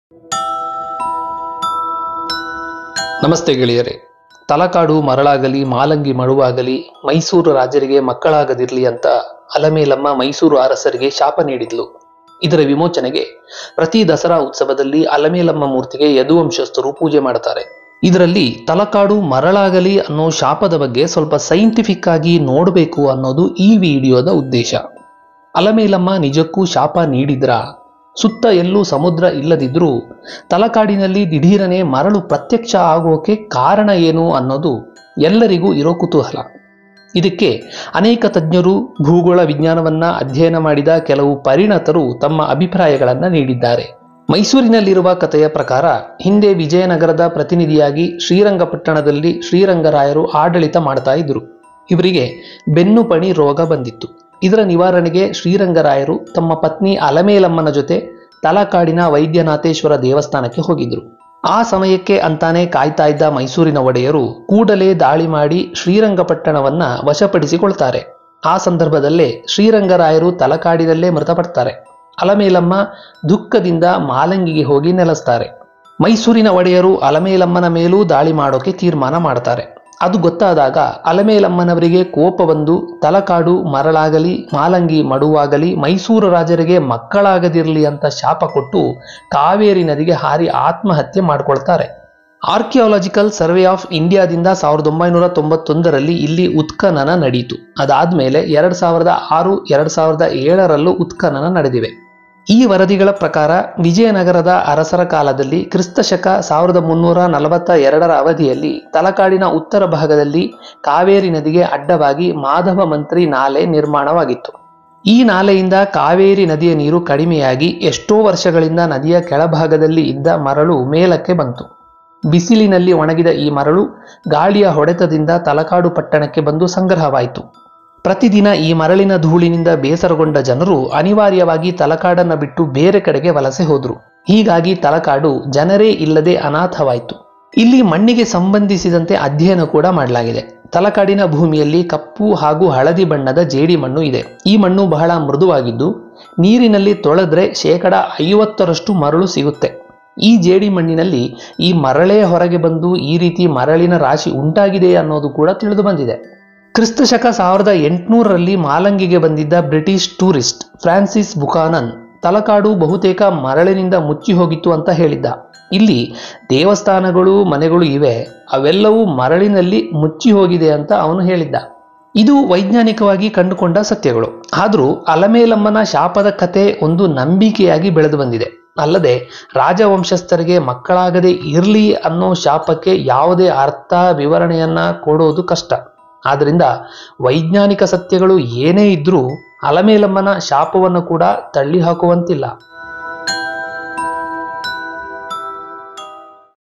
ನಮಸ್ತೆ ಗೆಳೆಯರೇ. ತಲಕಾಡು ಮರಳಾಗಲಿ ಮಾಲಂಗಿ ಮಡುವಾಗಲಿ ಮೈಸೂರು ರಾಜರಿಗೆ ಮಕ್ಕಳಾಗದಿರಲಿ ಅಂತ ಅಲಮೇಲಮ್ಮ ಮೈಸೂರು ಅರಸರಿಗೆ ಶಾಪ ನೀಡಿದ್ಲು. ಇದರ ವಿಮೋಚನೆಗೆ ಪ್ರತಿ ದಸರಾ ಉತ್ಸವದಲ್ಲಿ ಅಲಮೇಲಮ್ಮ ಮೂರ್ತಿಗೆ ಯದುವಂಶಸ್ಥರು ಪೂಜೆ ಮಾಡ್ತಾರೆ. ಇದರಲ್ಲಿ ತಲಕಾಡು ಮರಳಾಗಲಿ ಅನ್ನೋ ಶಾಪದ ಬಗ್ಗೆ ಸ್ವಲ್ಪ ಸೈಂಟಿಫಿಕ್ ಆಗಿ ನೋಡಬೇಕು ಅನ್ನೋದು ಈ ವಿಡಿಯೋದ ಉದ್ದೇಶ. ಅಲಮೇಲಮ್ಮ ನಿಜಕ್ಕೂ ಶಾಪ ನೀಡಿದ್ರಾ? ಸುತ್ತ ಎಲ್ಲೂ ಸಮುದ್ರ ಇಲ್ಲದಿದ್ರೂ ತಲಕಾಡಿನಲ್ಲಿ ದಿಢೀರನೆ ಮರಳು ಪ್ರತ್ಯಕ್ಷ ಆಗೋಕೆ ಕಾರಣ ಏನು ಅನ್ನೋದು ಎಲ್ಲರಿಗೂ ಇರೋ ಕುತೂಹಲ. ಇದಕ್ಕೆ ಅನೇಕ ತಜ್ಞರು, ಭೂಗೋಳ ವಿಜ್ಞಾನವನ್ನ ಅಧ್ಯಯನ ಮಾಡಿದ ಕೆಲವು ಪರಿಣತರು ತಮ್ಮ ಅಭಿಪ್ರಾಯಗಳನ್ನು ನೀಡಿದ್ದಾರೆ. ಮೈಸೂರಿನಲ್ಲಿರುವ ಕಥೆಯ ಪ್ರಕಾರ ಹಿಂದೆ ವಿಜಯನಗರದ ಪ್ರತಿನಿಧಿಯಾಗಿ ಶ್ರೀರಂಗಪಟ್ಟಣದಲ್ಲಿ ಶ್ರೀರಂಗರಾಯರು ಆಡಳಿತ ಮಾಡ್ತಾ ಇದ್ರು. ಇವರಿಗೆ ಬೆನ್ನುಪಣಿ ರೋಗ ಬಂದಿತ್ತು. ಇದರ ನಿವಾರಣೆಗೆ ಶ್ರೀರಂಗರಾಯರು ತಮ್ಮ ಪತ್ನಿ ಅಲಮೇಲಮ್ಮನ ಜೊತೆ ತಲಕಾಡಿನ ವೈದ್ಯನಾಥೇಶ್ವರ ದೇವಸ್ಥಾನಕ್ಕೆ ಹೋಗಿದ್ರು. ಆ ಸಮಯಕ್ಕೆ ಅಂತಾನೆ ಕಾಯ್ತಾ ಇದ್ದ ಮೈಸೂರಿನ ಒಡೆಯರು ಕೂಡಲೇ ದಾಳಿ ಮಾಡಿ ಶ್ರೀರಂಗಪಟ್ಟಣವನ್ನ ವಶಪಡಿಸಿಕೊಳ್ತಾರೆ. ಆ ಸಂದರ್ಭದಲ್ಲೇ ಶ್ರೀರಂಗರಾಯರು ತಲಕಾಡಿನಲ್ಲೇ ಮೃತಪಡ್ತಾರೆ. ಅಲಮೇಲಮ್ಮ ದುಃಖದಿಂದ ಮಾಲಂಗಿಗೆ ಹೋಗಿ ನೆಲೆಸ್ತಾರೆ. ಮೈಸೂರಿನ ಒಡೆಯರು ಅಲಮೇಲಮ್ಮನ ಮೇಲೂ ದಾಳಿ ಮಾಡೋಕೆ ತೀರ್ಮಾನ ಮಾಡ್ತಾರೆ. ಅದು ಗೊತ್ತಾದಾಗ ಅಲಮೇಲಮ್ಮನವರಿಗೆ ಕೋಪ ಬಂದು ತಲಕಾಡು ಮರಳಾಗಲಿ ಮಾಲಂಗಿ ಮಡುವಾಗಲಿ ಮೈಸೂರು ರಾಜರಿಗೆ ಮಕ್ಕಳಾಗದಿರಲಿ ಅಂತ ಶಾಪ ಕೊಟ್ಟು ಕಾವೇರಿ ನದಿಗೆ ಹಾರಿ ಆತ್ಮಹತ್ಯೆ ಮಾಡ್ಕೊಳ್ತಾರೆ. ಆರ್ಕಿಯಾಲಜಿಕಲ್ ಸರ್ವೆ ಆಫ್ ಇಂಡಿಯಾದಿಂದ 1991ರಲ್ಲಿ ಇಲ್ಲಿ ಉತ್ಖನನ ನಡೆಯಿತು. ಅದಾದ್ಮೇಲೆ 2006, 2007ರಲ್ಲೂ ಉತ್ಖನನ ನಡೆದಿವೆ. ಈ ವರದಿಗಳ ಪ್ರಕಾರ ವಿಜಯನಗರದ ಅರಸರ ಕಾಲದಲ್ಲಿ ಕ್ರಿಸ್ತಶಕ 1342ರ ಅವಧಿಯಲ್ಲಿ ತಲಕಾಡಿನ ಉತ್ತರ ಭಾಗದಲ್ಲಿ ಕಾವೇರಿ ನದಿಗೆ ಅಡ್ಡವಾಗಿ ಮಾಧವ ಮಂತ್ರಿ ನಾಲೆ ನಿರ್ಮಾಣವಾಗಿತ್ತು. ಈ ನಾಲೆಯಿಂದ ಕಾವೇರಿ ನದಿಯ ನೀರು ಕಡಿಮೆಯಾಗಿ ಎಷ್ಟೋ ವರ್ಷಗಳಿಂದ ನದಿಯ ಕೆಳಭಾಗದಲ್ಲಿ ಇದ್ದ ಮರಳು ಮೇಲಕ್ಕೆ ಬಂತು. ಬಿಸಿಲಿನಲ್ಲಿ ಒಣಗಿದ ಈ ಮರಳು ಗಾಳಿಯ ಹೊಡೆತದಿಂದ ತಲಕಾಡು ಪಟ್ಟಣಕ್ಕೆ ಬಂದು ಸಂಗ್ರಹವಾಯಿತು. ಪ್ರತಿದಿನ ಈ ಮರಳಿನ ಧೂಳಿನಿಂದ ಬೇಸರಗೊಂಡ ಜನರು ಅನಿವಾರ್ಯವಾಗಿ ತಲಕಾಡನ್ನು ಬಿಟ್ಟು ಬೇರೆ ಕಡೆಗೆ ವಲಸೆ ಹೋದ್ರು. ಹೀಗಾಗಿ ತಲಕಾಡು ಜನರೇ ಇಲ್ಲದೆ ಅನಾಥವಾಯಿತು. ಇಲ್ಲಿ ಮಣ್ಣಿಗೆ ಸಂಬಂಧಿಸಿದಂತೆ ಅಧ್ಯಯನ ಕೂಡ ಮಾಡಲಾಗಿದೆ. ತಲಕಾಡಿನ ಭೂಮಿಯಲ್ಲಿ ಕಪ್ಪು ಹಾಗೂ ಹಳದಿ ಬಣ್ಣದ ಜೇಡಿ ಮಣ್ಣು ಇದೆ. ಈ ಮಣ್ಣು ಬಹಳ ಮೃದುವಾಗಿದ್ದು ನೀರಿನಲ್ಲಿ ತೊಳೆದ್ರೆ 50% ಮರಳು ಸಿಗುತ್ತೆ. ಈ ಜೇಡಿ ಮಣ್ಣಿನಲ್ಲಿ ಈ ಮರಳೇ ಹೊರಗೆ ಬಂದು ಈ ರೀತಿ ಮರಳಿನ ರಾಶಿ ಉಂಟಾಗಿದೆ ಅನ್ನೋದು ಕೂಡ ತಿಳಿದು ಬಂದಿದೆ. ಕ್ರಿಸ್ತಶಕ 1800ರಲ್ಲಿ ಮಾಲಂಗಿಗೆ ಬಂದಿದ್ದ British tourist Francis Buchanan Talakadu ಬಹುತೇಕ ಮರಳಿನಿಂದ ಮುಚ್ಚಿ ಹೋಗಿತ್ತು ಅಂತ ಹೇಳಿದ್ದ. ಇಲ್ಲಿ ದೇವಸ್ಥಾನಗಳು ಮನೆಗಳು ಇವೆ, ಅವೆಲ್ಲವೂ ಮರಳಿನಲ್ಲಿ ಮುಚ್ಚಿ ಹೋಗಿದೆ ಅಂತ ಅವನು ಹೇಳಿದ್ದ. ಇದು ವೈಜ್ಞಾನಿಕವಾಗಿ ಕಂಡುಕೊಂಡ ಸತ್ಯಗಳು. ಆದರೂ ಅಲಮೇಲಮ್ಮನ ಶಾಪದ ಕತೆ ಒಂದು ನಂಬಿಕೆಯಾಗಿ ಬೆಳೆದು ಬಂದಿದೆ. ಅಲ್ಲದೆ ರಾಜವಂಶಸ್ಥರಿಗೆ ಮಕ್ಕಳಾಗದೆ ಇರಲಿ ಅನ್ನೋ ಶಾಪಕ್ಕೆ ಯಾವುದೇ ಅರ್ಥ ವಿವರಣೆಯನ್ನ ಕೊಡೋದು ಕಷ್ಟ. ಆದ್ದರಿಂದ ವೈಜ್ಞಾನಿಕ ಸತ್ಯಗಳು ಏನೇ ಇದ್ರೂ ಅಲಮೇಲಮ್ಮನ ಶಾಪವನ್ನು ಕೂಡ ತಳ್ಳಿ ಹಾಕುವಂತಿಲ್ಲ.